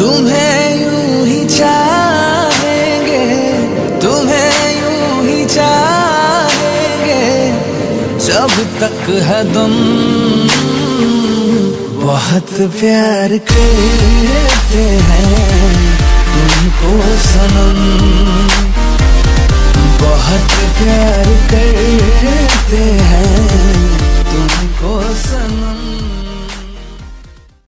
तुम्हें यूं ही चाहेंगे, तुम्हें यूं ही चाहेंगे जब तक है दम। बहुत प्यार करते हैं तुमको सनम, बहुत प्यार करते हैं तुमको।